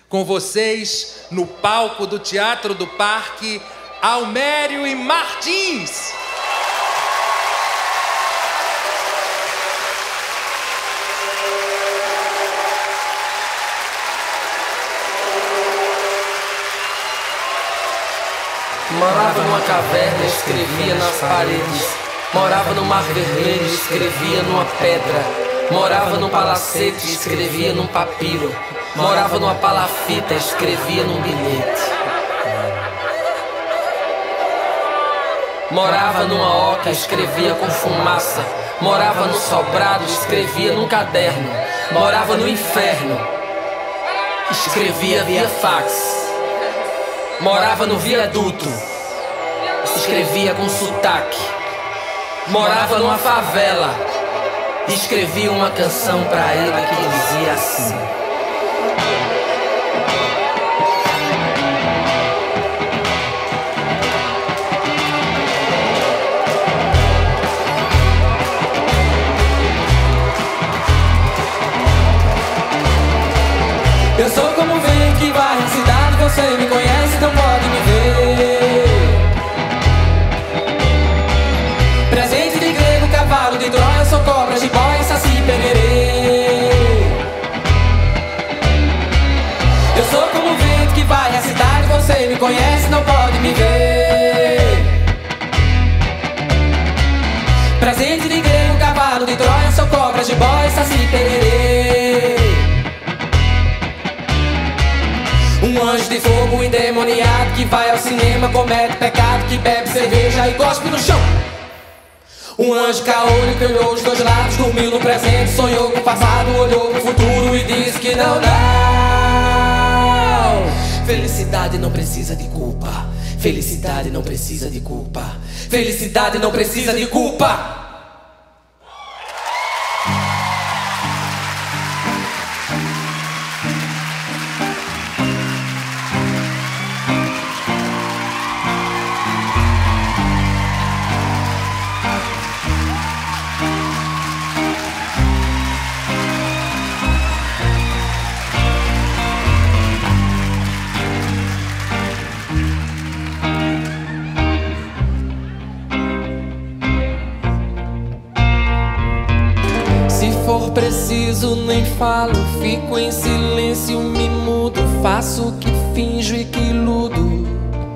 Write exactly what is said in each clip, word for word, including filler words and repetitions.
Com vocês, no palco do Teatro do Parque, Almério e Martins. Morava numa caverna, escrevia nas paredes. Morava no Mar Vermelho, escrevia numa pedra. Morava num palacete, escrevia num papiro. Morava numa palafita, escrevia num bilhete. Morava numa oca, escrevia com fumaça. Morava no sobrado, escrevia num caderno. Morava no inferno, escrevia via fax. Morava no viaduto, escrevia com sotaque. Morava numa favela, escrevia uma canção pra ele que dizia assim: eu sou como o vento que vai na cidade, você me conhece, não pode me ver. Presente de grego, cavalo de Troia, sou cobra, jiboia, saci, pererê. Eu sou como o vento que vai na cidade, você me conhece, não pode me ver. Presente de grego, cavalo de Troia, sou cobra, jiboia, saci, pererê. Um anjo de fogo endemoniado que vai ao cinema, comete pecado, que bebe cerveja e cospe no chão. Um anjo caolho que olhou os dois lados, dormiu no presente, sonhou com o passado, olhou pro futuro e disse que não, não. Felicidade não precisa de culpa. Felicidade não precisa de culpa. Felicidade não precisa de culpa. Se for preciso nem falo, fico em silêncio, me mudo, faço que finjo e que iludo.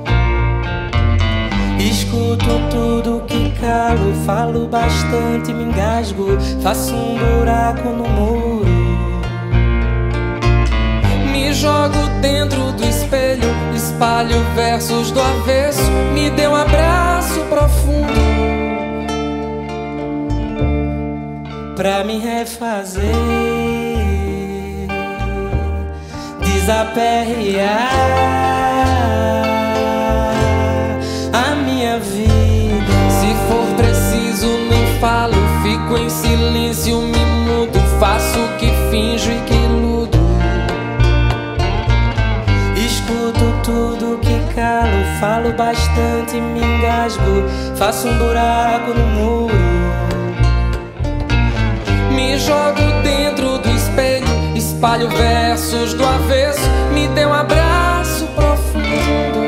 Escuto tudo que calo, falo bastante, me engasgo, faço um buraco no muro. Me jogo dentro do espelho, espalho versos do avesso, me dê um abraço profundo pra me refazer, desaperrear a minha vida. Se for preciso nem falo, fico em silêncio, me mudo, faço que finjo e que iludo. Escuto tudo que calo, falo bastante, me engasgo, faço um buraco no muro. Me jogo dentro do espelho, espalho versos do avesso, me dê um abraço profundo.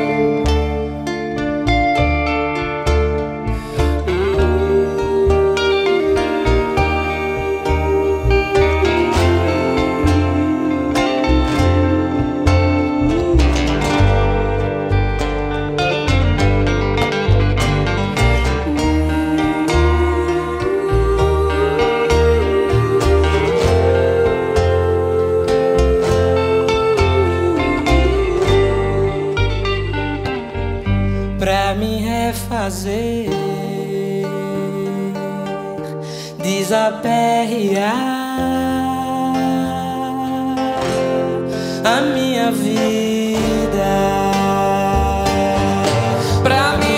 Pra me refazer, desaperrear a minha vida. Pra me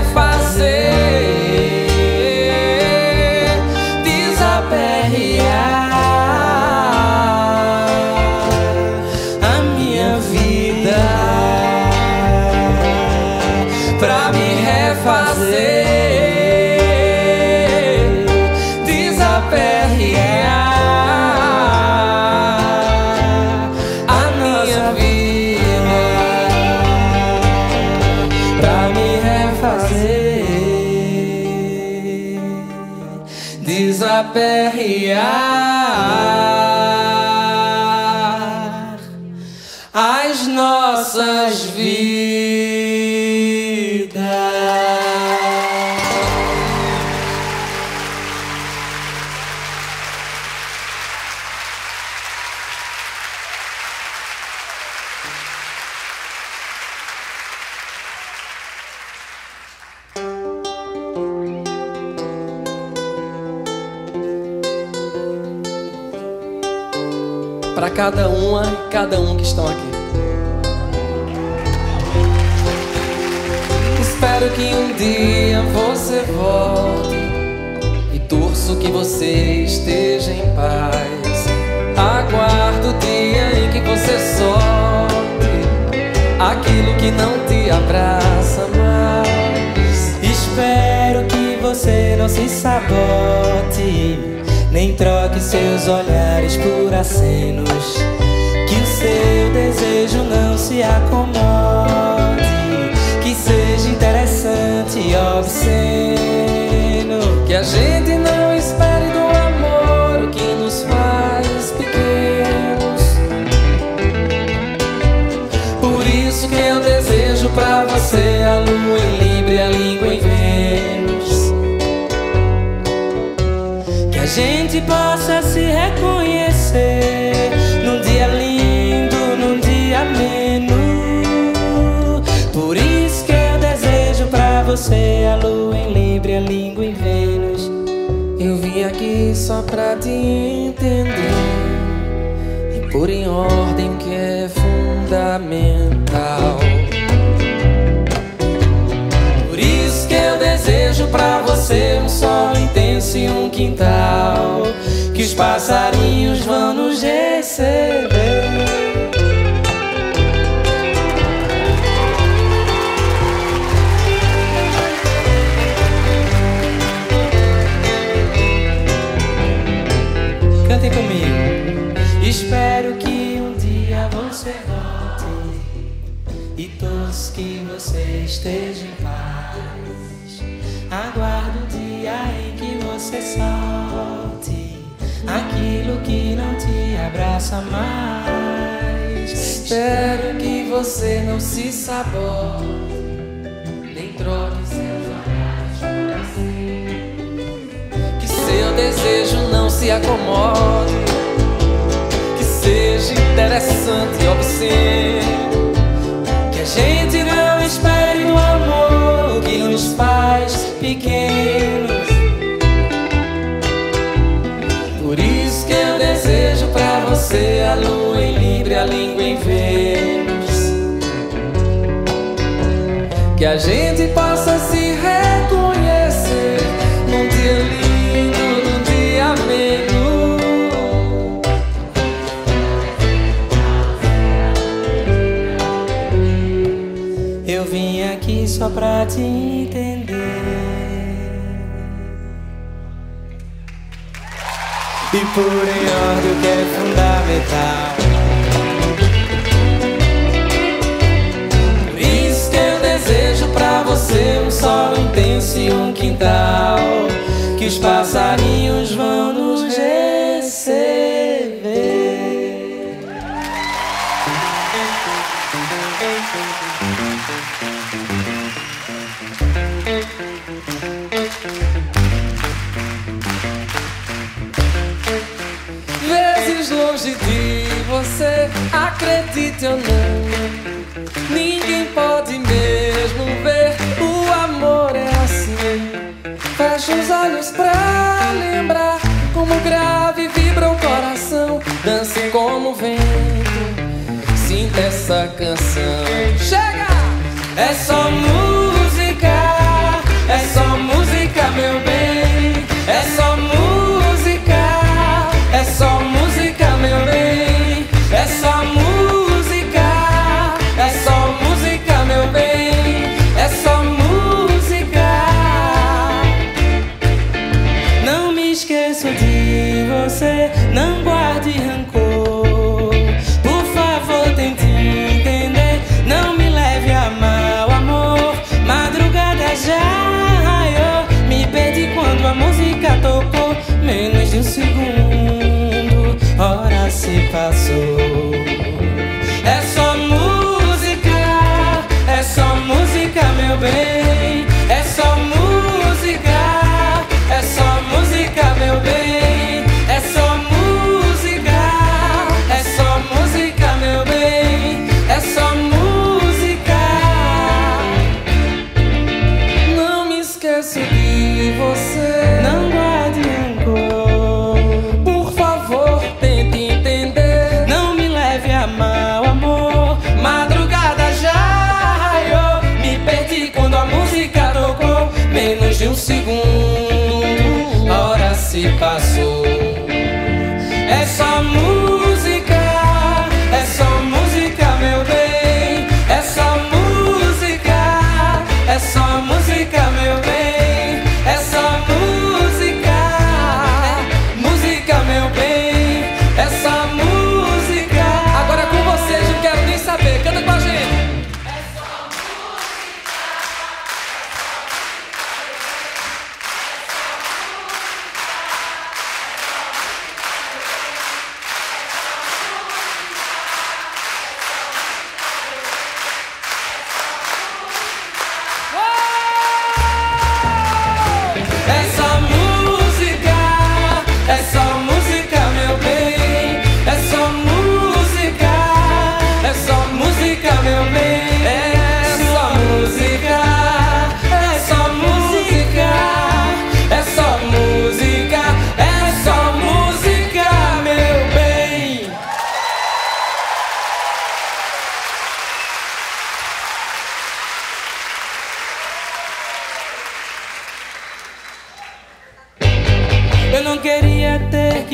refazer, desaperrear a minha vida. Pra me refazer, desaperrear a minha vida. aperrear as nossas vidas. Para cada uma e cada um que estão aqui. Espero que um dia você volte e torço que você esteja em paz. Aguardo o dia em que você solte aquilo que não te abraça mais. Espero que você não se sabote, nem troque seus olhares por acenos, que o seu desejo não se acomode, que seja interessante e obsceno, que a gente não espere do amor o que nos faz pequenos. Por isso que eu desejo pra você a lua em Libra e a língua em Vênus, que a gente possa se reconhecer num dia lindo, num dia ameno. Por isso que eu desejo pra você a lua em Libra e a língua em Vênus. Eu vim aqui só pra te entender e pôr em ordem o que é fundamental. Por isso que eu desejo pra você um sol intenso e um quintal, que os passarinhos vão nos receber. Cantem comigo. Espero que um dia você volte e torço que você esteja em paz. Aguardo o dia em que você solte aquilo que não te abraça mais. Espero que você não se sabote, nem troque seus olhares por acenos, que seu desejo não se acomode, que seja interessante e obsceno, que a gente não espere no amor que nos faz pequenos. Por isso que eu desejo pra você a lua em Libra e a língua em Vênus, que a gente possa se reconhecer num dia lindo, num dia ameno. Eu vim aqui só pra te entender e pôr em ordem o que é fundamental. Por isso que eu desejo pra você um sol intenso e um quintal, que os passarinhos vão nos receber. Vezes longe de você, acredite ou não, ninguém pode mesmo ver. O amor é assim. Fecha os olhos pra lembrar como grave vibra o coração. Dance como o vento, sinta essa canção. Chega! É só música, é só música, meu bem. É só música, é só música, meu bem. É só música, é só música, meu bem. É só música. Não me esqueço de você, não guarde rancor. Por favor, tente entender. Não me leve a mal, amor,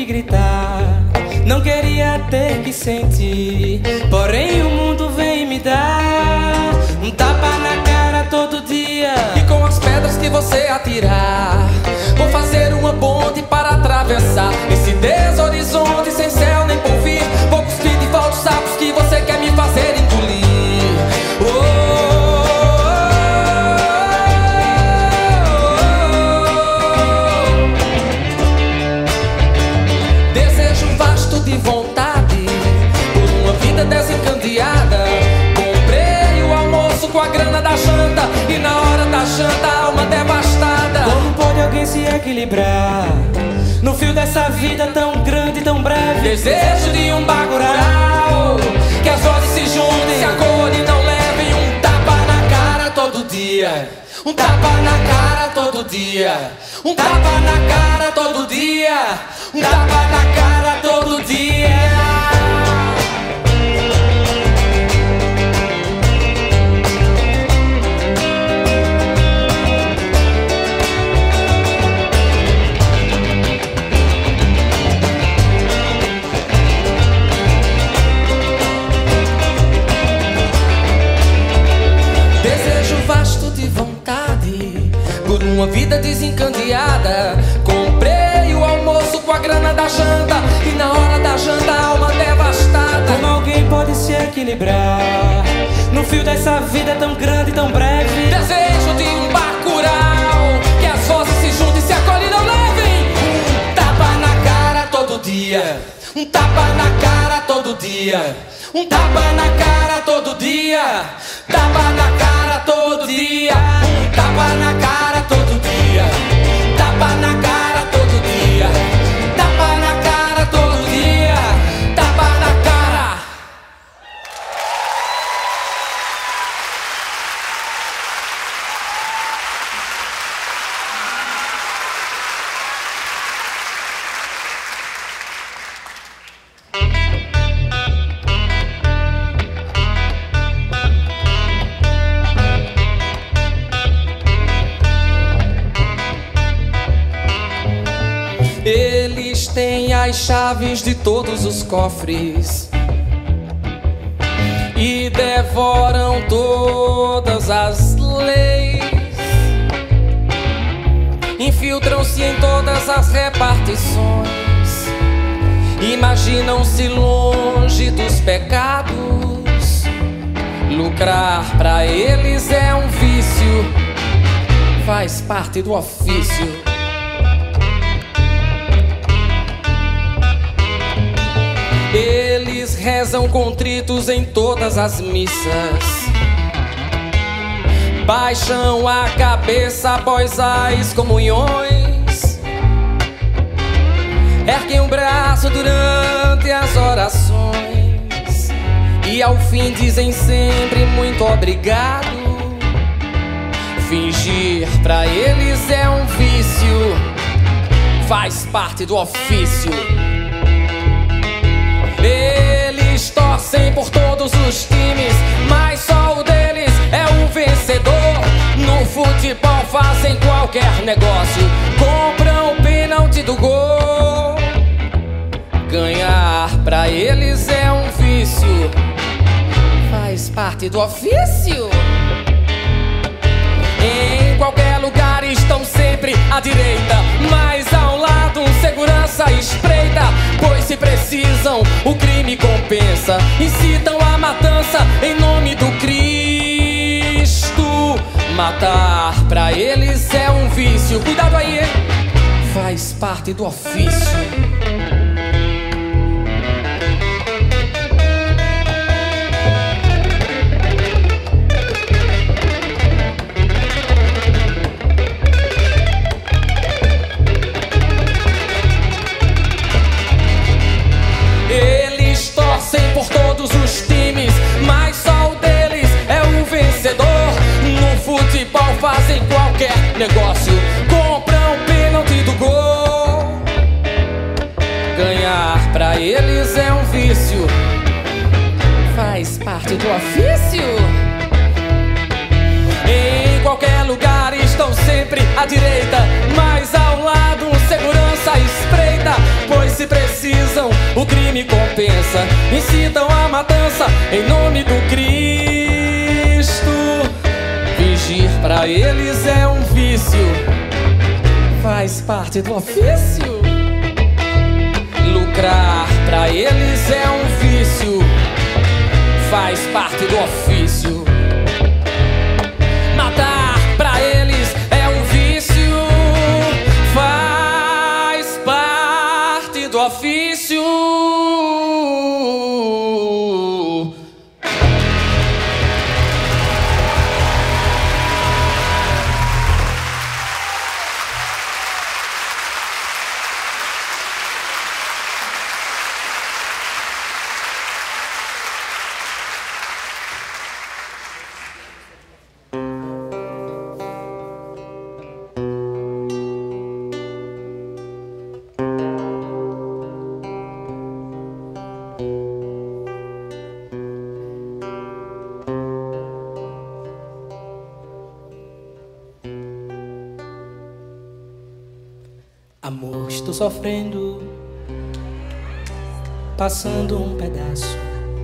gritar, não queria ter que sentir, porém o mundo vem me dar um tapa na cara todo dia. E com as pedras que você atirar, vou fazer uma ponte para atravessar esse deshorizonte sem céu nem porvir. Vou cuspir de volta os sapos que você quer me fazer engolir. Oh, oh, oh. Desejo vasto de vontade por uma vida desencandeada. Comprei o almoço com a grana da janta e na hora da janta a alma devastada. Como pode alguém se equilibrar no fio dessa vida tão grande e tão breve? Desejo de um Bacurau, que as vozes se juntem, se acolhem e não levem um tapa na cara todo dia. Um tapa na cara todo dia. Um tapa na cara todo dia. Um tapa na cara todo dia. Uma vida desencandeada. Comprei o almoço com a grana da janta e na hora da janta a alma devastada. Como alguém pode se equilibrar no fio dessa vida tão grande e tão breve? Desejo de um Bacurau, que as vozes se juntem e se acolhem e não levem um tapa na cara todo dia. Um tapa na cara todo dia. Um tapa na cara todo dia. Tapa na cara todo dia. Um tapa na cara todo dia. Tapa na cara todo dia. Tapa na cara todo dia. Tapa na cara. Eles têm as chaves de todos os cofres e devoram todas as leis. Infiltram-se em todas as repartições. Imaginam-se longe dos pecados. Lucrar pra eles é um vício, faz parte do ofício. Eles rezam contritos em todas as missas, baixam a cabeça após as comunhões, erguem o braço durante as orações e ao fim dizem sempre muito obrigado. Fingir pra eles é um vício, faz parte do ofício. Eles torcem por todos os times, mas só o deles é o vencedor. No futebol fazem qualquer negócio, compram o pênalti do gol. Ganhar pra eles é um vício, faz parte do ofício. Em qualquer lugar estão sempre à direita, mas ao lado um segurança espreita. Pois se precisam, o crime compensa. Incitam a matança em nome do Cristo. Matar pra eles é um vício. Cuidado aí, hein? Faz parte do ofício. Por todos os times, mas só o deles é o vencedor. No futebol fazem qualquer negócio, compram o pênalti do gol. Ganhar pra eles é um vício, faz parte do ofício. Em qualquer lugar estão sempre à direita, mas ao lado um segurança espreita. Pois se precisam, o crime compensa. Incitam a matança em nome do Cristo. Fingir pra eles é um vício, faz parte do ofício. Lucrar pra eles é um vício, faz parte do ofício. Matar pra eles é um vício, faz parte do ofício. Amor, estou sofrendo, passando um pedaço.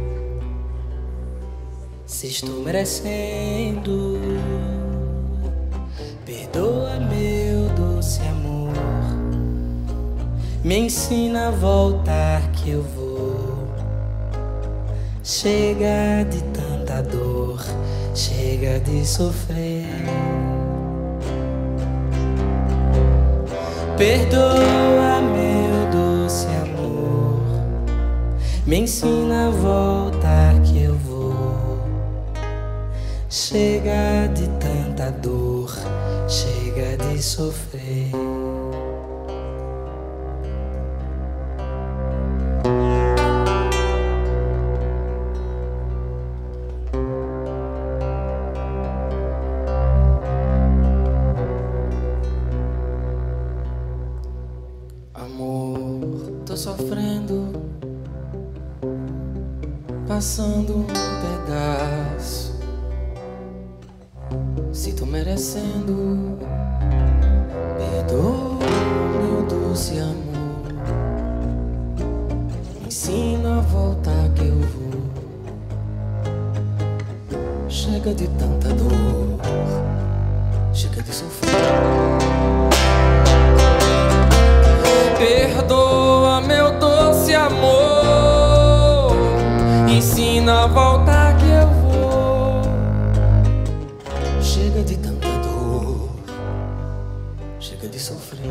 Se estou merecendo, perdoa meu doce amor. Me ensina a voltar que eu vou. Chega de tanta dor, chega de sofrer. Perdoa meu doce amor, me ensina a voltar que eu vou. Chega de tanta dor, chega de sofrer. Tô sofrendo, passando um pedaço. Se tô merecendo, perdoa meu doce amor. Me ensina a voltar que eu vou. Chega de tanta dor, chega de sofrer. Perdoa meu doce amor, ensina a voltar que eu vou. Chega de tanta dor, chega de sofrer.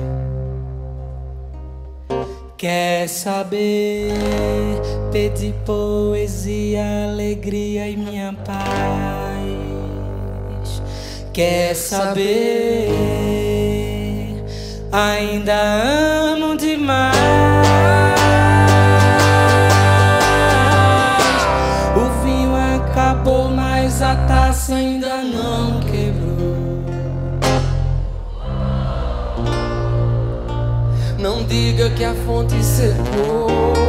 Quer saber? Pedir poesia, alegria e minha paz. Quer saber? Ainda amo demais. O vinho acabou, mas a taça ainda não quebrou. Não diga que a fonte secou.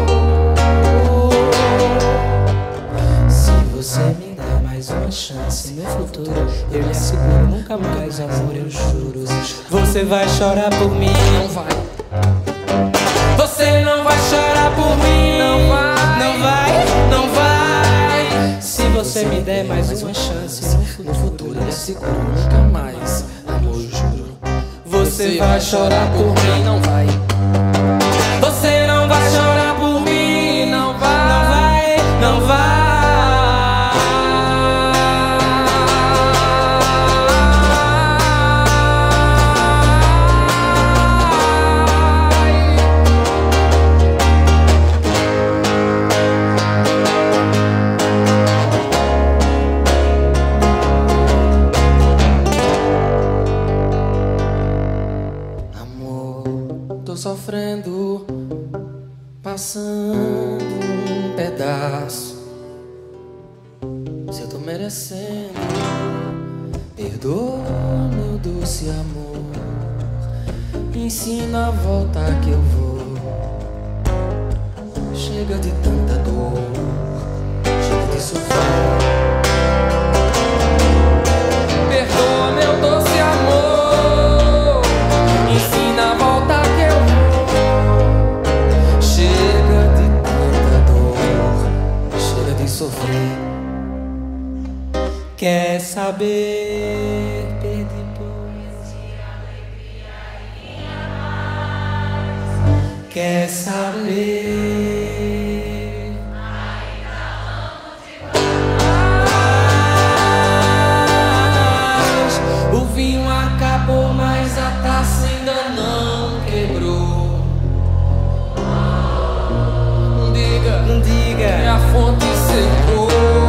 Se você me der mais uma chance no futuro, eu lhe asseguro nunca mais, amor, eu juro. Você vai chorar por mim? Não vai. Você não vai chorar por mim? Não vai. Não vai, não vai. Se você me der mais uma chance no futuro, eu lhe asseguro nunca mais, amor, eu juro. Você vai chorar por mim? Não vai. Você não vai chorar por mim? Não vai. Não vai, não vai. Tô sofrendo, passando um pedaço. Se eu tô merecendo, perdoa meu doce amor. Me ensina a voltar que eu vou. Chega de tanta dor, chega de sofrer. Perdoa meu doce amor, ensina a voltar que eu vou. fez sofrer. Quer saber perder depois? Quer saber? Mas o vinho acabou, mas a taça ainda não quebrou. Diga, diga, que a fonte secou.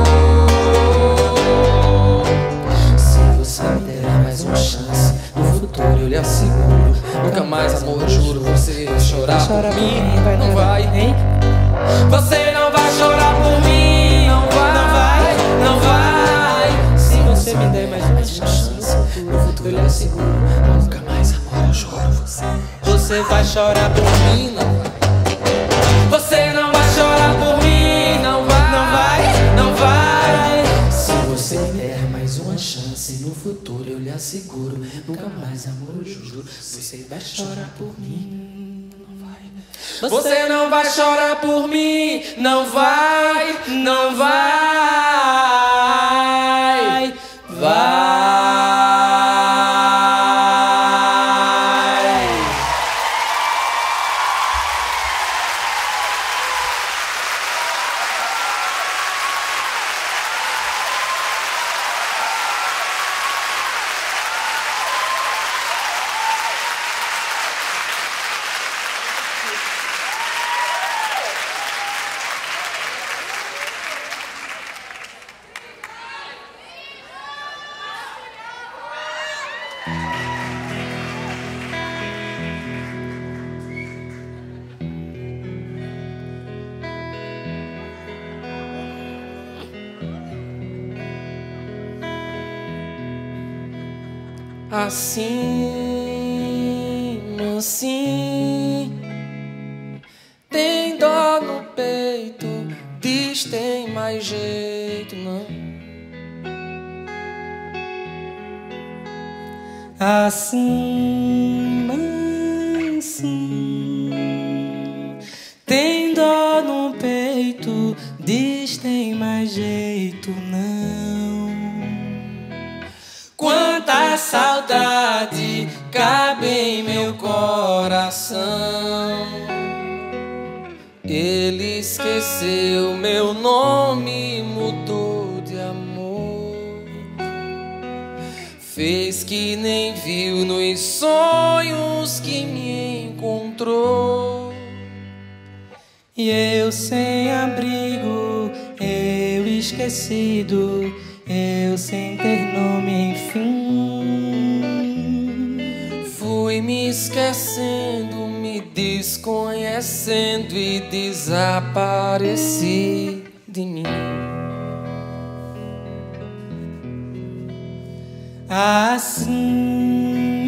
Chance, no futuro eu lhe asseguro. Nunca mais, amor, eu juro. Você vai chorar, vai chorar por mim, por mim, vai, não vai, hein? Você não vai chorar por mim, não vai, não vai. Se você me der mais uma chance, no futuro eu lhe asseguro. Nunca mais, amor, eu juro. Você, você vai chorar por mim, não vai. Você não vai chorar por mim, não vai, não vai, não vai. Se você me der mais uma chance, no futuro eu lhe asseguro. Nunca mais, amor, eu juro. Você vai chorar por mim, não vai. Você não vai chorar por mim, não vai, não vai, vai. Assim, assim, tem dó no peito, diz tem mais jeito, não. Assim, assim, tem dó no peito, diz tem mais jeito, não. Quanta saudade cabe em meu coração. Ele esqueceu meu nome, mudou de amor. Fez que nem viu nos sonhos que me encontrou. E eu sem abrigo, eu esquecido, eu sem ter nome, enfim. Fui me esquecendo, me desconhecendo e desapareci de mim. Assim,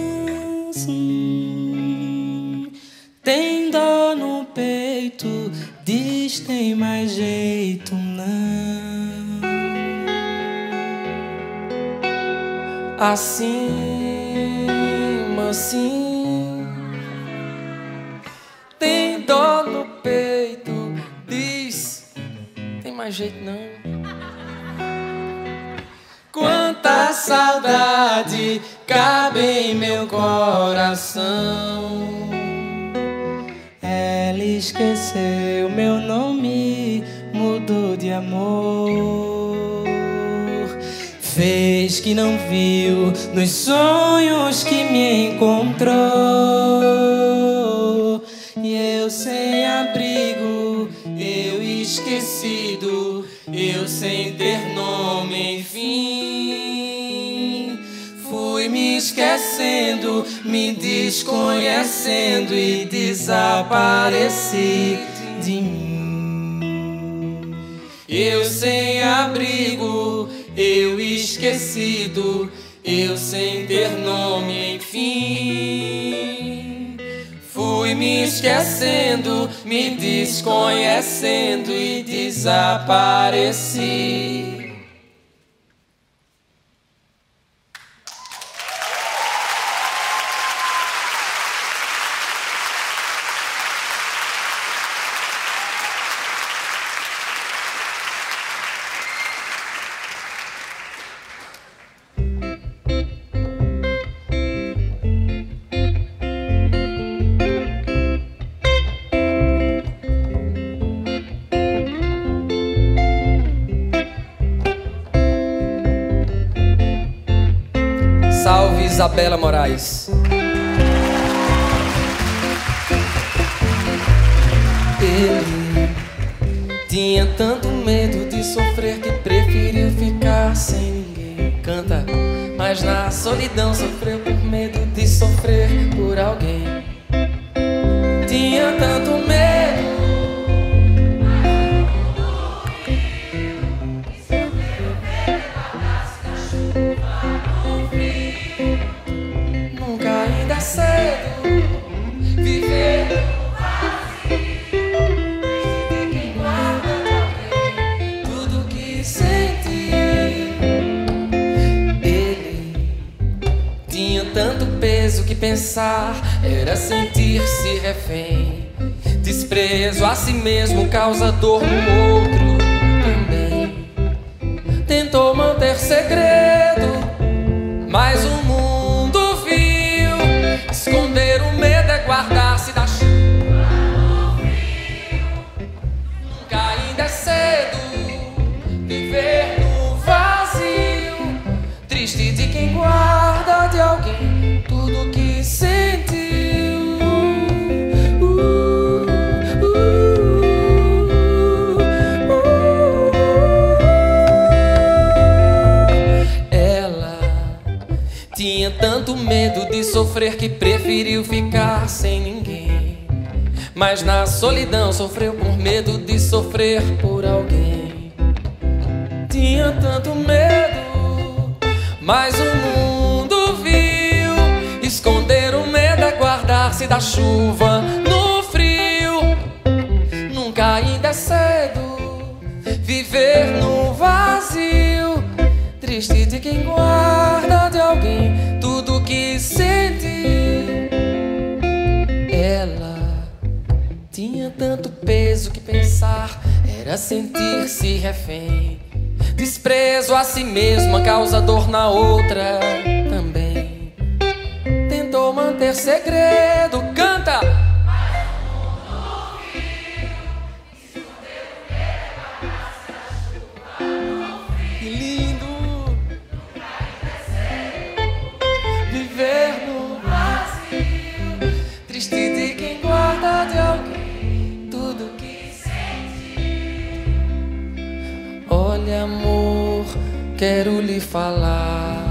assim, tem dor no peito, diz tem mais jeito, não. Assim, assim, tem dor no peito, diz tem mais jeito, não. Quanta saudade cabe em meu coração. Ela esqueceu meu nome, mudou de amor. Fez que não viu nos sonhos que me encontrou. E eu sem abrigo, eu esquecido, eu sem ter nome, enfim. Fui me esquecendo, me desconhecendo e desapareci de mim. Eu sem abrigo, eu esquecido, eu sem ter nome, enfim. Fui me esquecendo, me desconhecendo e desapareci. Isabela Moraes. Ele tinha tanto medo de sofrer que preferiu ficar sem ninguém. Canta. Mas na solidão sofreu por medo de sofrer por alguém. Tinha tanto medo nunca ainda é cedo viver no vazio de quem guarda de alguém tudo que sente. Ele tinha tanto peso que pensar era sentir-se refém. Desprezo a si mesmo causa dor no outro também. Tentou manter segredo, mas o mundo viu. Esconder o medo é guardar-se da chuva no frio. Nunca ainda é cedo viver no vazio, triste de quem guarda de alguém tudo que sentiu. Tinha tanto medo de sofrer que preferiu ficar sem ninguém. Mas na solidão sofreu por medo de sofrer por alguém. Tinha tanto medo, mas o mundo viu. Esconder o medo é guardar-se da chuva no frio. Nunca ainda é cedo viver no vazio, triste de quem guarda de alguém tudo que sente. Ela tinha tanto peso que pensar era sentir-se refém. Desprezo a si mesma causa dor na outra também. Tentou manter segredo, canta. Olha, amor, quero lhe falar.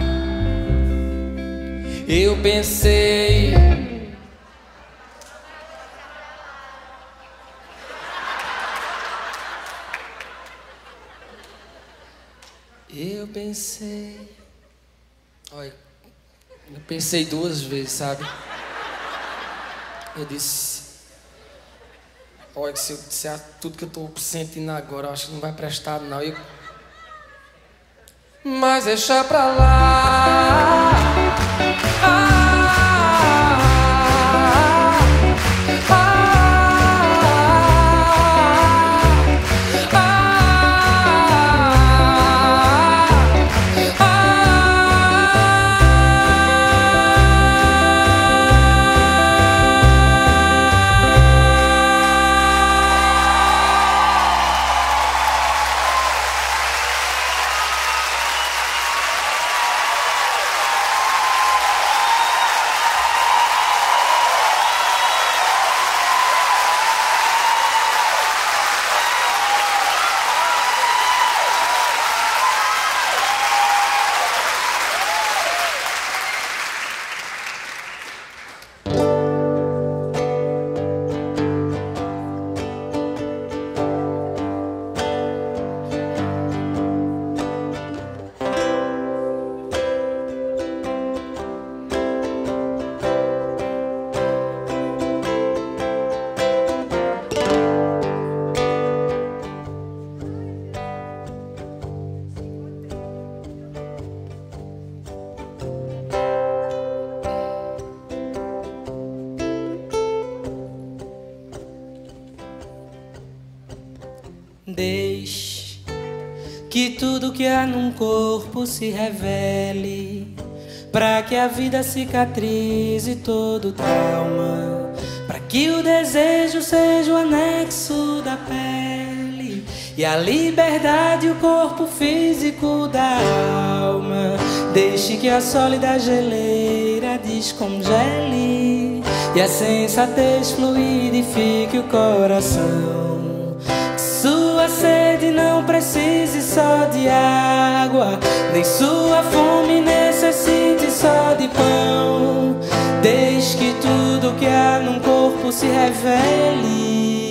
Eu pensei Eu pensei Olha, eu pensei duas vezes, sabe? Eu disse, olha, se eu disser tudo que eu tô sentindo agora, eu acho que não vai prestar, não. Eu... Mas deixa pra lá. Ah, Deixe que tudo que há num corpo se revele, pra que a vida cicatrize todo trauma, pra que o desejo seja o anexo da pele e a liberdade o corpo físico da alma. Deixe que a sólida geleira descongele e a sensatez fluidifique o coração. Sua sede não precise só de água, nem sua fome necessite só de pão. Deixe que tudo que há num corpo se revele.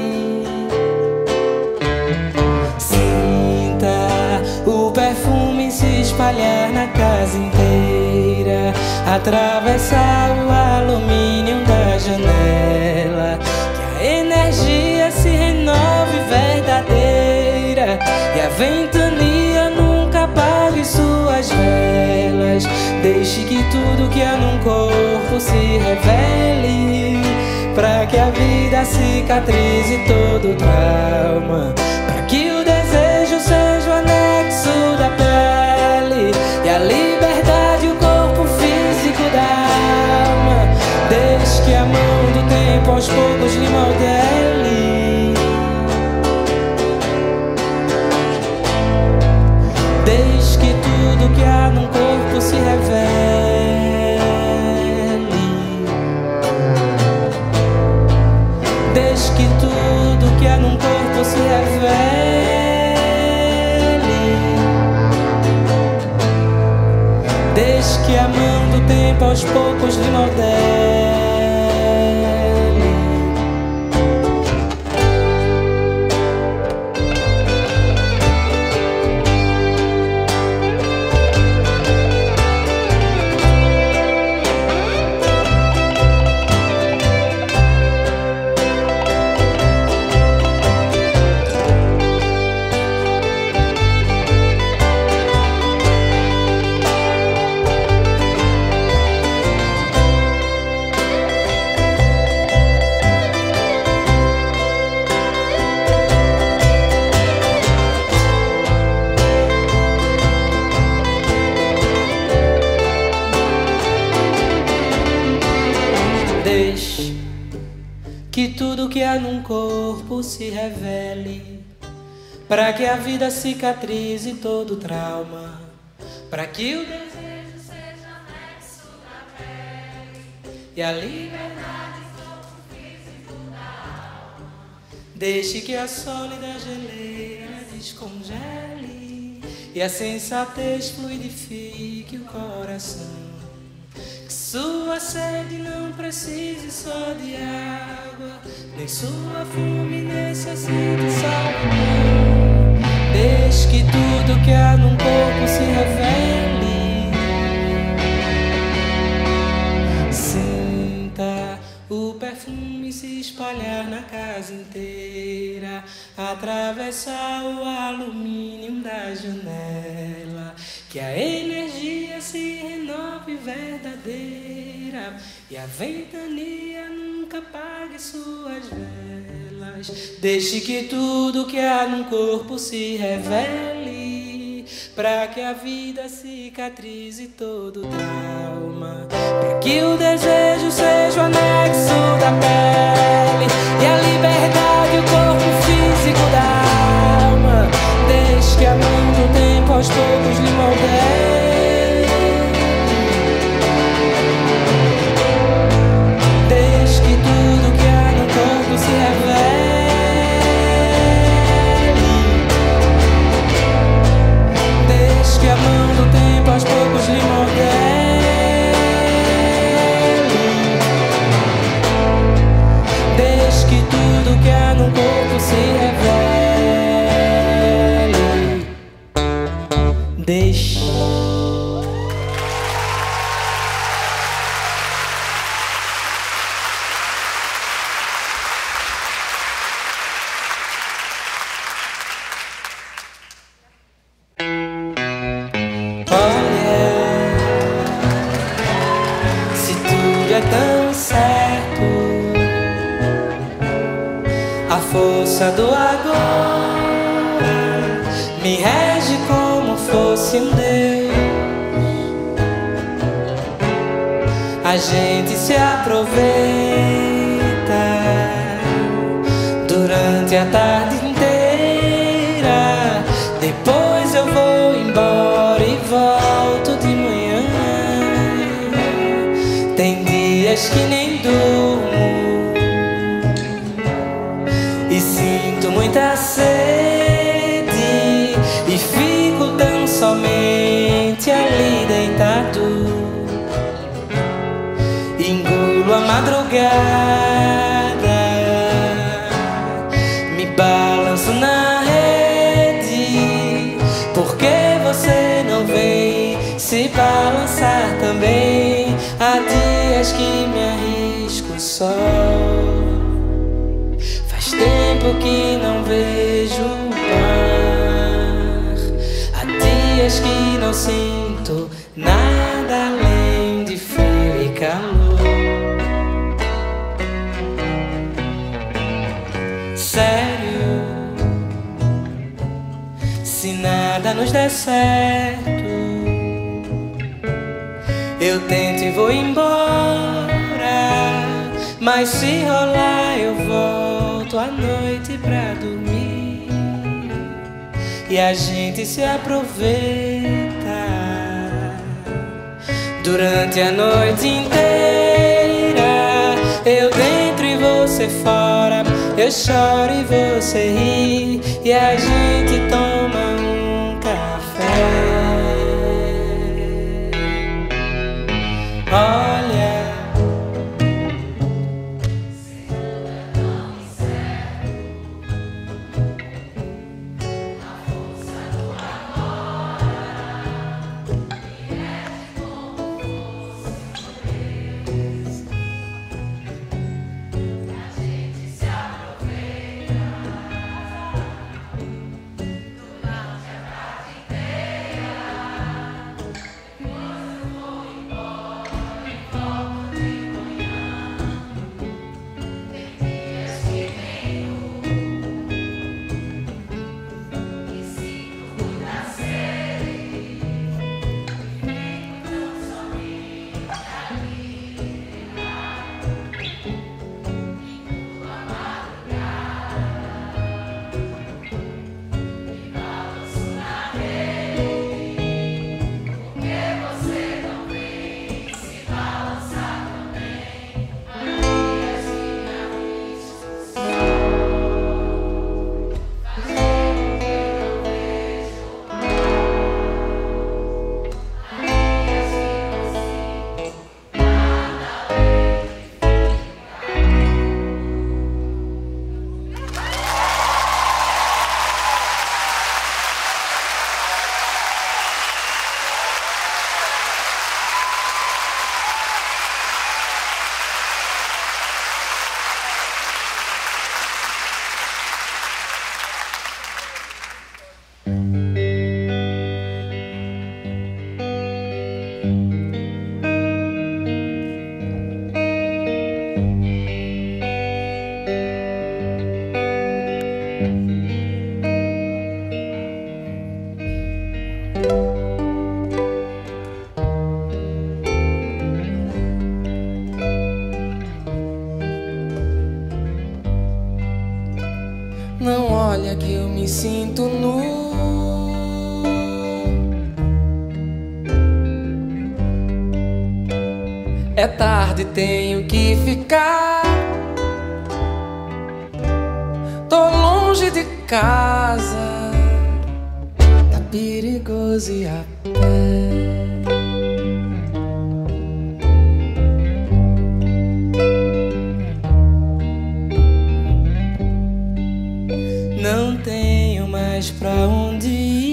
Sinta o perfume se espalhar na casa inteira, atravessar o alumínio da janela, que a energia se renove verdadeira e a ventania nunca apague suas velas. Deixe que tudo que há num corpo se revele, pra que a vida cicatrize todo trauma, pra que o desejo seja o anexo da pele e a liberdade o corpo físico da alma. Deixe que a mão do tempo aos poucos lhe modele. Deixe que tudo que há num corpo se revele. Deixe que tudo que há num corpo se revele. Deixe que a mão do tempo aos poucos lhe modele. Deixe que tudo que há num corpo se revele, para que a vida cicatrize todo trauma, para que o desejo seja anexo da pele e a liberdade do corpo físico da alma. Deixe que a sólida geleira descongele e a sensatez fluidifique o coração. Que sua sede não precise só de água, nem sua fome necessite só de pão. Deixe que tudo que há num corpo se revele. Sinta o perfume se espalhar na casa inteira, atravessar o alumínio da janela, que a energia se renove verdadeira e a ventania nunca apague suas velas. Deixe que tudo que há num corpo se revele, pra que a vida cicatrize todo trauma, pra que o desejo seja o anexo da pele e a liberdade o corpo físico da alma. Deixe que a mão do tempo aos poucos lhe modele. Deixe que tudo que há no corpo se revele. Deixe que a mão do tempo aos poucos lhe modele. Deixe que tudo que há no corpo se revele. Deixe. Olha, se tudo é tão certo, a força do agora me rege como fosse um Deus. A gente se aproveita durante a tarde inteira. Depois eu vou embora e volto de dias que nem durmo e sinto muita sede e fico tão somente ali deitado. Engulo a madrugada, me balanço na rede. Por que você não vem se balançar também? Há dias que me arrisco só. Faz tempo que não vejo o mar. Há dias que não sinto nada além de frio e calor. Sério, se nada nos der certo, eu tento e vou embora. Mas se rolar eu volto à noite pra dormir. E a gente se aproveita durante a noite inteira. Eu dentro e você fora, eu choro e você ri. E a gente toma um café. Olha, não olha que eu me sinto nu. É tarde, tenho que ficar. Tô longe de casa, tá perigoso ir a pé. Não tenho mais pra onde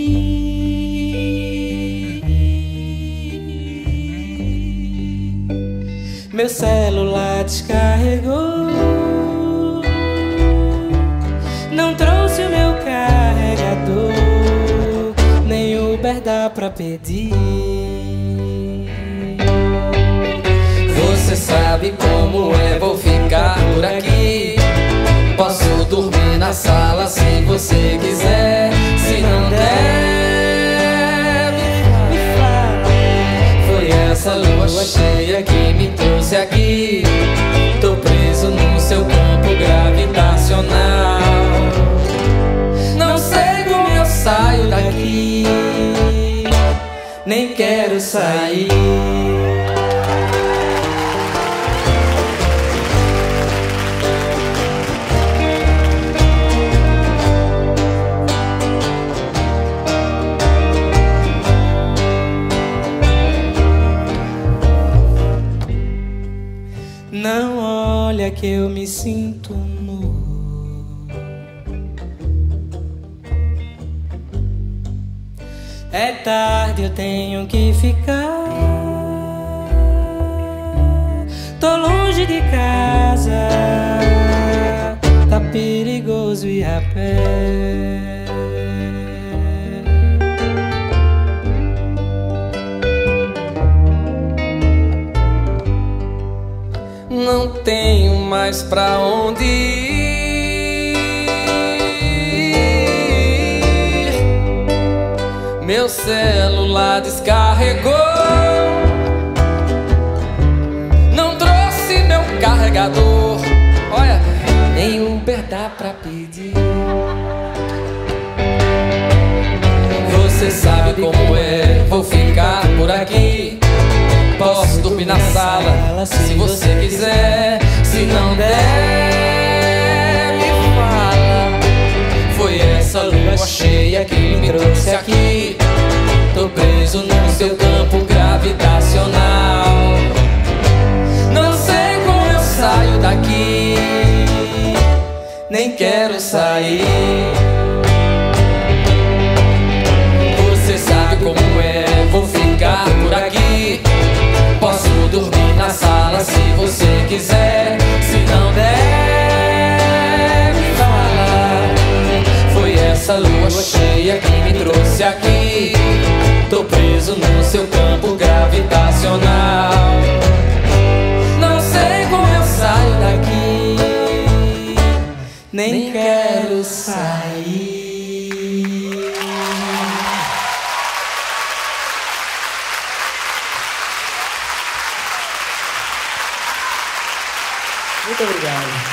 ir. Meu celular descarregou. Não trouxe o meu carregador, nem Uber dá pra pedir. Você sabe como é, vou ficar por aqui. Posso dormir na sala se você quiser. Se não der, me fala. Foi essa lua cheia que me trouxe aqui. Tô preso no seu campo gravitacional. Não sei como eu saio daqui, nem quero sair. que eu me sinto nu. É tarde, eu tenho que ficar. Tô longe de casa, tá perigoso ir a pé. Não tenho mais pra onde ir. Meu celular descarregou. Não trouxe meu carregador. Olha, nem Uber dá pra pedir. Você sabe como é, vou ficar por aqui. Posso dormir na sala, se você quiser. Se não der, me fala. Foi essa lua cheia que me trouxe aqui. Tô preso no seu campo gravitacional. Não sei como eu saio daqui, nem quero sair. Você sabe como é, vou ficar por aqui. Posso dormir na sala se você quiser. Se não der, me fala. Foi essa lua cheia que me trouxe aqui. Tô preso no seu campo gravitacional. Não sei como eu saio daqui, nem quero sair. Muito obrigado.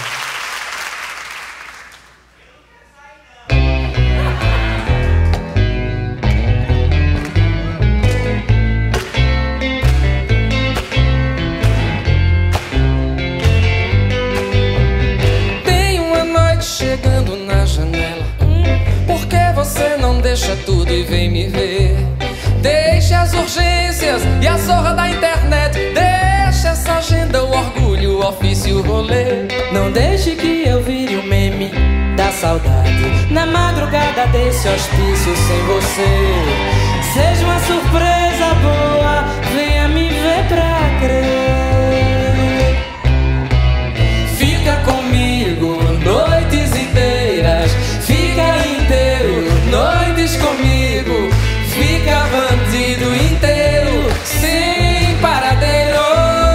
Tem uma noite chegando na janela. Por que você não deixa tudo e vem me ver? Deixa as urgências e a zorra da internet. Deixa essa agenda, o orgulho, o ofício, o rolê. Não deixe que eu vire o meme da saudade na madrugada desse hospício sem você. Seja uma surpresa boa, venha me ver pra crer. Fica comigo noites inteiras. Fica inteiro, noites comigo. Fica bandido inteiro, sem paradeiro.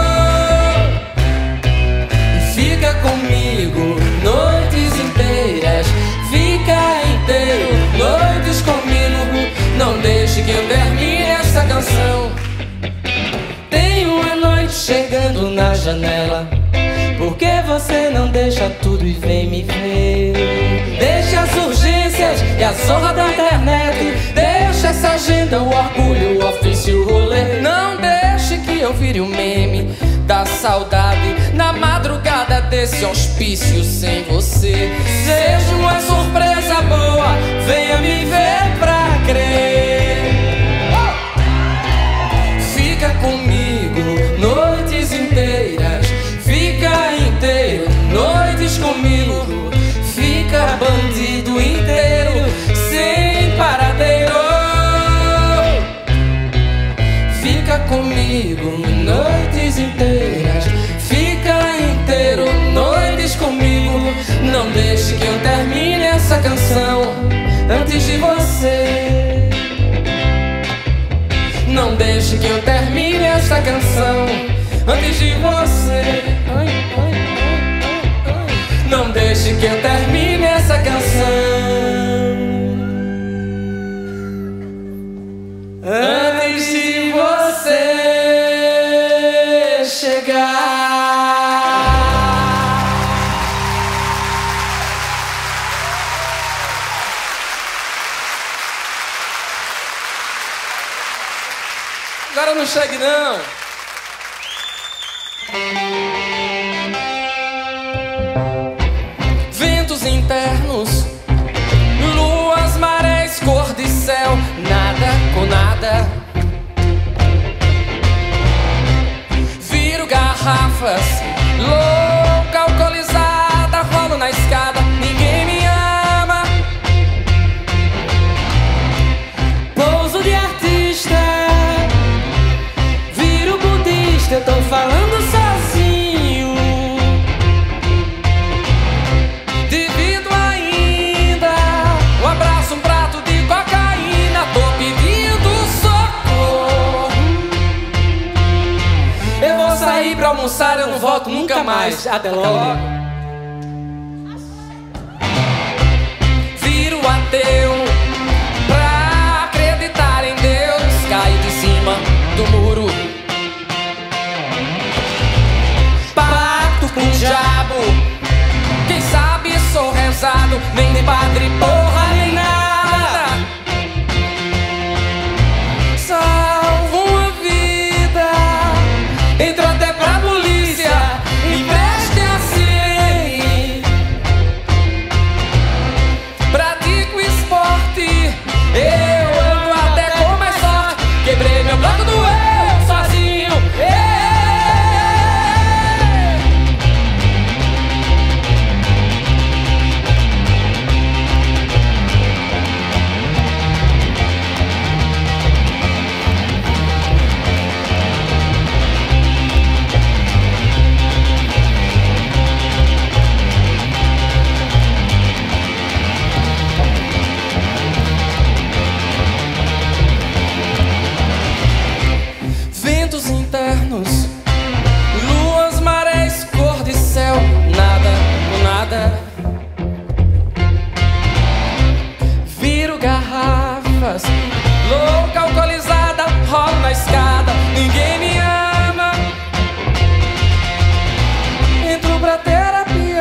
Fica comigo noites inteiras. Fica inteiro, noites comigo. Não deixe que eu termine essa canção. Tem uma noite chegando na janela. Por que você não deixa tudo e vem me ver? Deixa as urgências e a zorra da internet. Deixa essa agenda, o orgulho, o ofício, o rolê. Não deixe que eu vire o meme da saudade na madrugada desse hospício sem você. Seja uma surpresa boa, venha me ver pra crer. Fica comigo noites inteiras. Fica inteiro, noites comigo. Fica bandido inteiro, sem paradeiro. Fica comigo noites inteiras. Fica inteiro, noites comigo. Não deixe que eu termine essa canção antes de você. Não deixe que eu termine essa canção antes de você. Não deixe que eu termine essa canção antes de você chegar. Agora não chegue não. Ventos internos, luas, marés, cor de céu, nada com nada. Viro garrafas, louco, alcoólico. almoçar, eu não volto nunca mais. Até logo. Viro ateu pra acreditar em Deus. Caio de cima do muro, pacto com o diabo. Quem sabe sou rezado, nem de padre porra nem nada. Salvo uma vida, entro até pra polícia. Me preste assim. Pratico esporte, eu ando até com mais sorte. Quebrei meu bloco do eu sozinho. Ei! Ventos internos, luas, marés, cor de céu, nada, nada. Viro garrafas, louca, alcoolizada, rolo na escada, ninguém me ama. Entro pra terapia,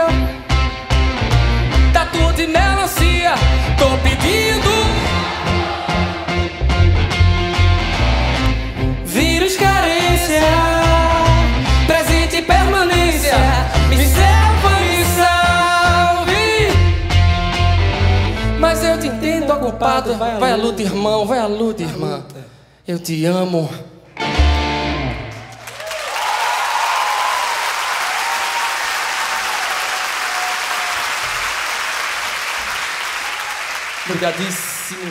tatu de melancia, tô pedindo. Vírus, carência, presente e permanência. Me salva, me salve. Mas eu te entendo, ocupado. Vai a luta, irmão, vai a luta, irmã. Eu te amo. Obrigadíssimo.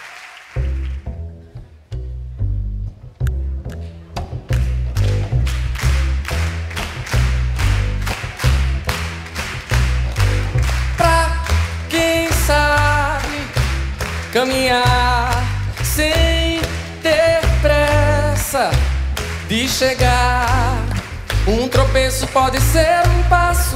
Caminhar sem ter pressa de chegar. Um tropeço pode ser um passo,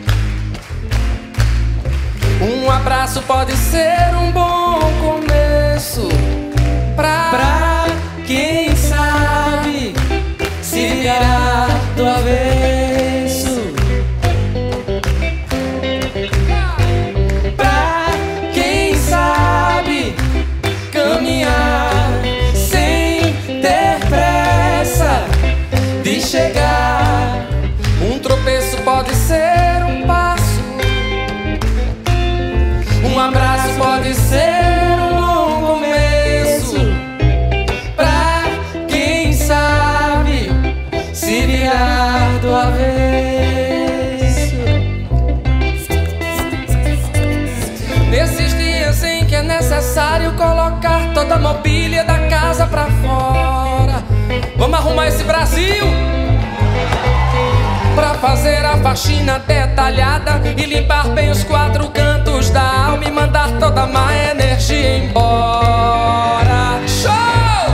um abraço pode ser um bom começo. Pra, Pra quem sabe se virar do avesso. Pra quem sabe caminhar sem ter pressa de chegar. Um tropeço pode ser um passo, um abraço pode ser um bom começo. Pra quem sabe se virar do avesso. Nesses dias em que é necessário colocar toda a mobília da casa pra fora, vamos arrumar esse Brasil pra fazer a faxina detalhada e limpar bem os quatro cantos da alma e mandar toda a má energia embora. Show!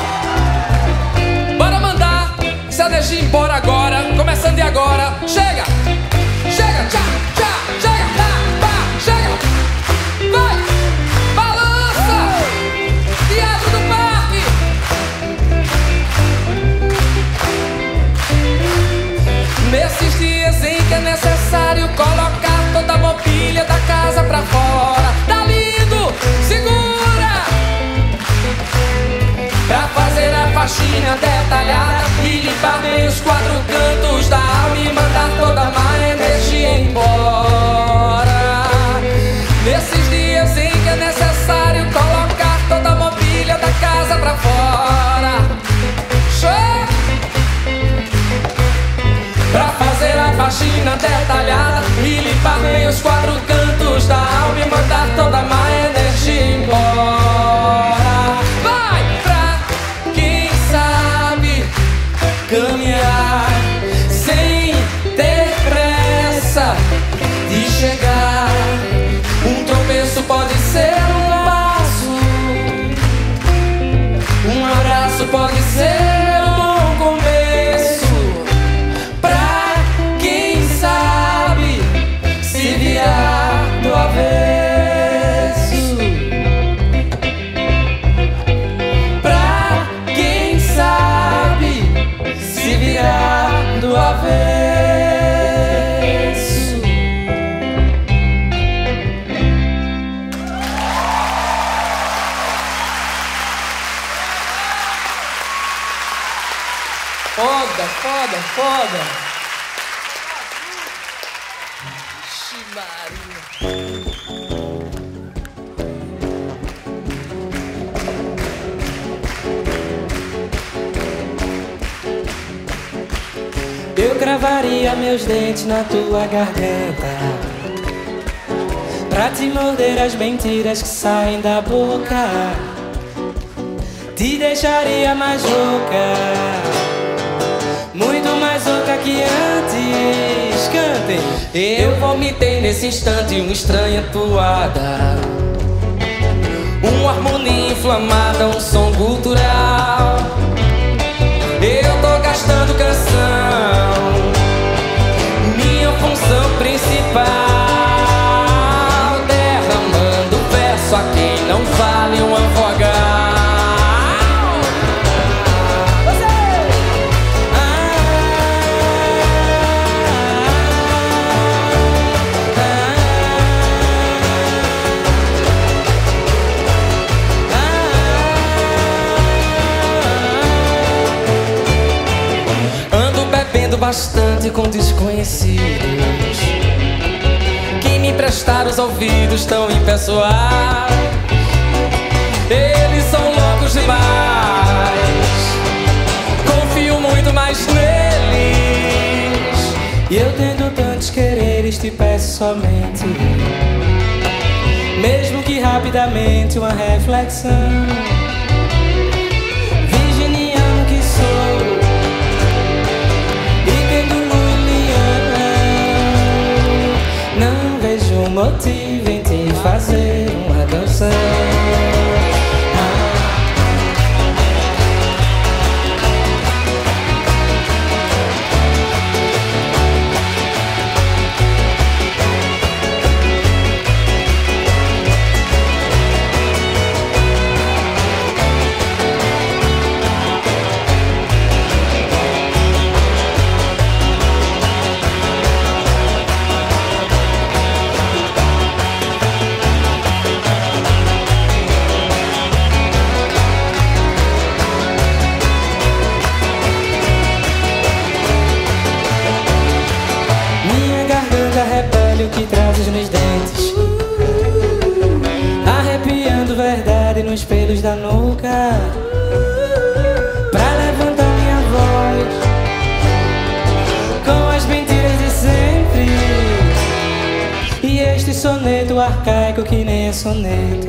Bora mandar essa energia embora agora, começando de agora. Chega! Chega! Tchá! Tchá! Chega! Pá! Pá! Chega! Vai! Balança! Teatro do Parque! Nesses dias em que é necessário colocar toda a mobília da casa pra fora. Tá lindo! Segura! Foda, foda, foda. Ixi, Maria. Eu cravaria meus dentes na tua garganta pra te morder as mentiras que saem da boca. Te deixaria mais louca, muito mais louca que antes. Cantem. Eu vomitei nesse instante uma estranha toada, uma harmonia inflamada, um som gutural. Eu tô gastando canção, minha função principal, derramando verso a quem não vale uma vogal. Bastante com desconhecidos que me emprestaram os ouvidos tão impessoais. Eles são loucos demais, confio muito mais neles. E eu tendo tantos quereres, te peço somente, mesmo que rapidamente, uma reflexão. Virginiano que sou, não vejo motivo em te fazer uma canção. Que trazes nos dentes, arrepiando verdade nos pelos da nuca, pra levantar minha voz com as mentiras de sempre. E este soneto arcaico que nem é soneto,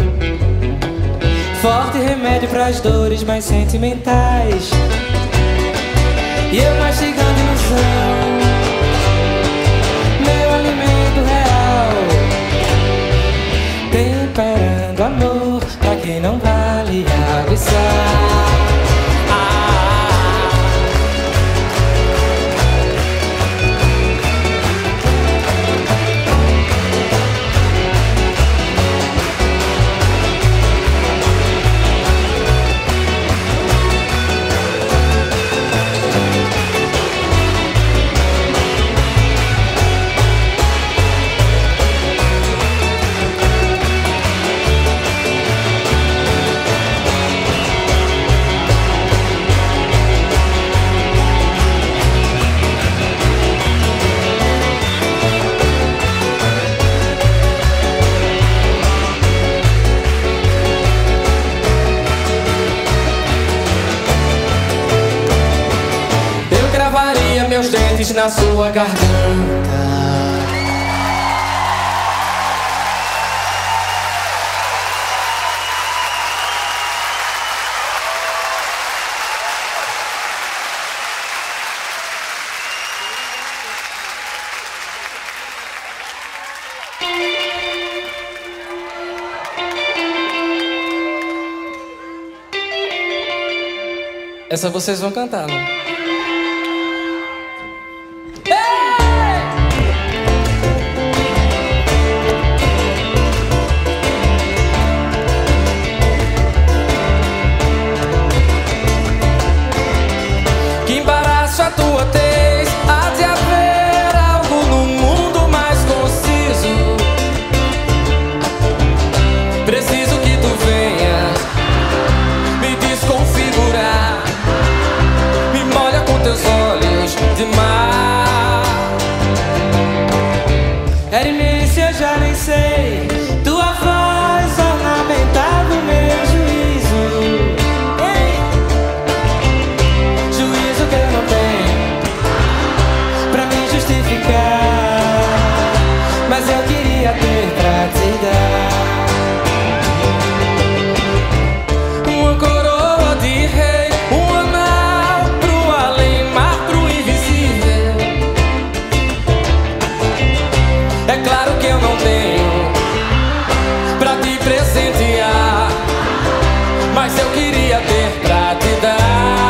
forte remédio pras dores mais sentimentais. E eu mastigando ilusão, temperando amor pra quem não vale água e sal. Meus dentes na sua garganta. Essa vocês vão cantar, né? A tua tez, há de haver algo no mundo mais conciso. Preciso que tu venha me desconfigurar, me molha mas eu queria ter pra te dar.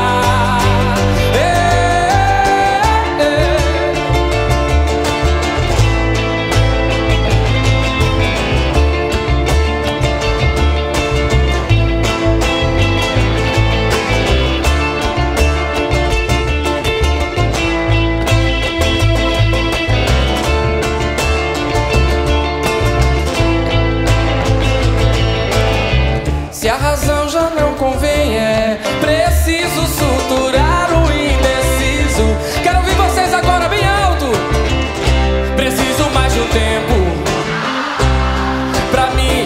Se a razão já não convém, é preciso suturar o indeciso. Quero ouvir vocês agora bem alto. Preciso mais de um tempo pra mim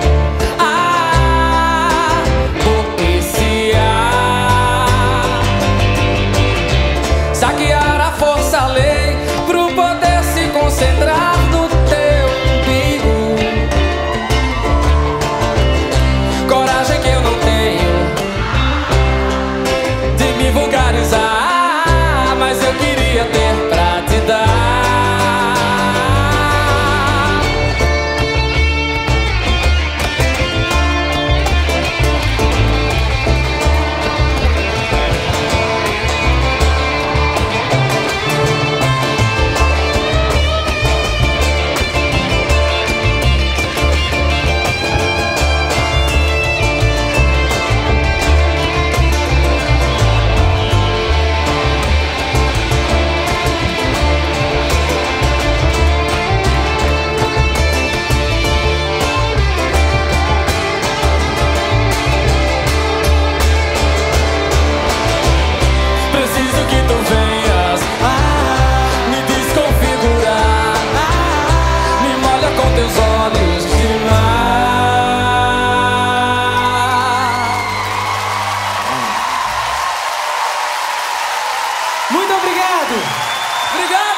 apreciar, saquear a força, a lei, pro poder se concentrar no teu umbigo. Coragem que eu não tenho de me vulgarizar, mas eu queria ter pra te dar. Muito obrigado! Obrigado!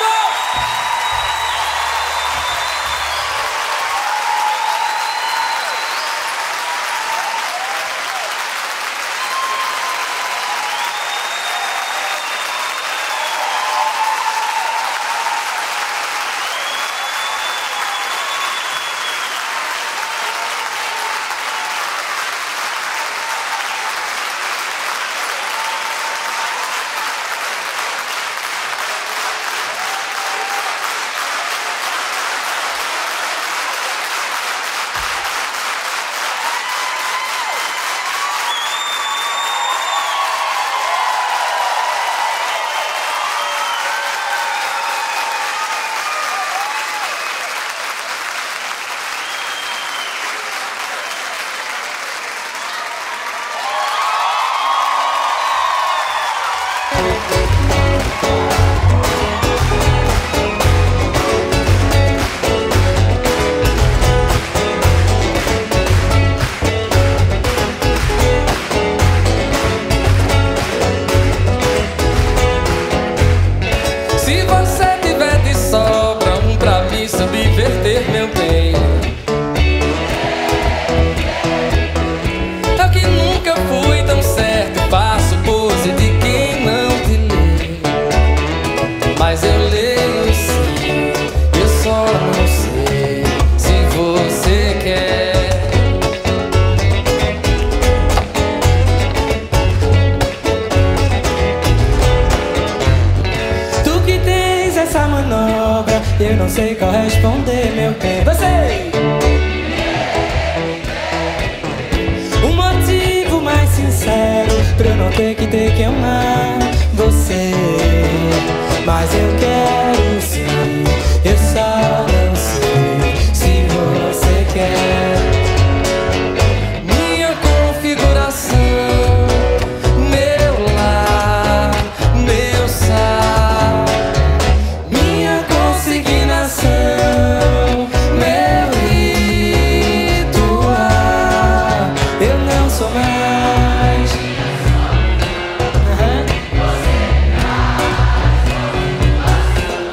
Se você tiver de sobra um pra me subverter, meu bem, eu que nunca fui tão certo, faço pose de quem não te lê, mas eu leio sim, eu só não sei se você quer. Tu que tens essa manobra, eu não sei corresponder, meu bem. Você! Um motivo mais sincero pra eu não ter que ter que amar você, mas eu quero sim, eu só não sei se você quer. Minha configuração, meu lar, meu sal, Minha consignação, meu ritual, eu não sou mais. Aham.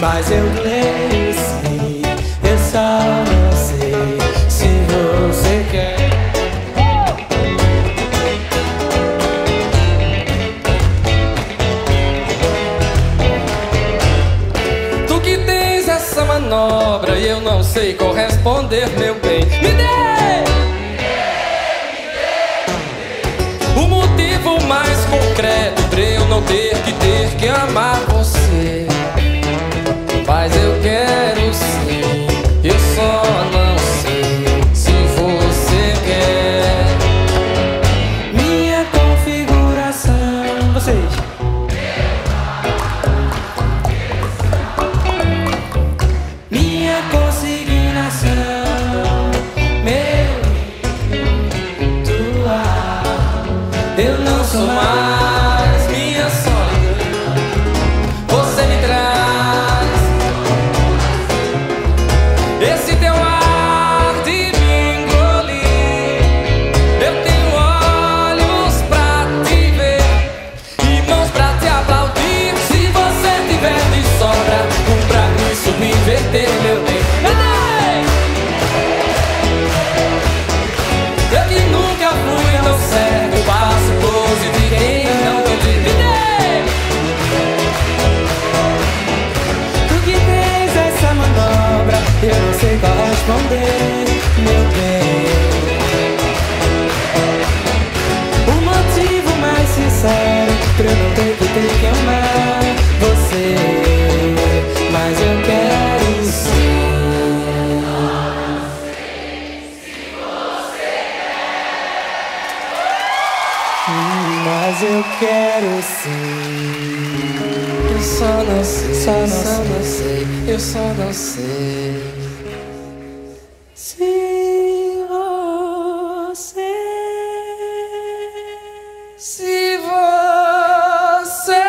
mas eu leio sim. Eu só não sei se você quer. Tu que tens essa manobra e eu não sei corresponder, meu bem. Me dê! O motivo mais concreto pra eu não ter que ter que amar você. Mas eu quero sim, eu só não sei se você quer. Minha configuração, vocês. Minha consignação, meu, tua. Eu não sou mais minha solidão. Você me traz esse teu ar de me engolir. Eu tenho olhos pra te ver e mãos pra te aplaudir. Se você tiver de sobra um pra me subverter, meu bem. Eu que nunca fui tão cego, passo pose de quem não te dividei. Tu que tens essa manobra, eu não sei corresponder, meu bem. O motivo mais sincero pra eu não ter que ter que amar você, mas eu quero sim. Hum, Mas eu quero sim. Eu só não sei, Só não só não sei. sei, eu só não sei. Se você, Se você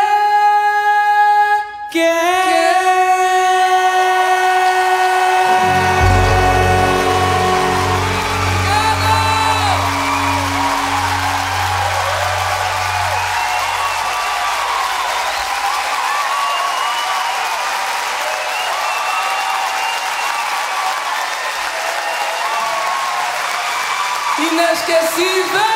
quer. inesquecível.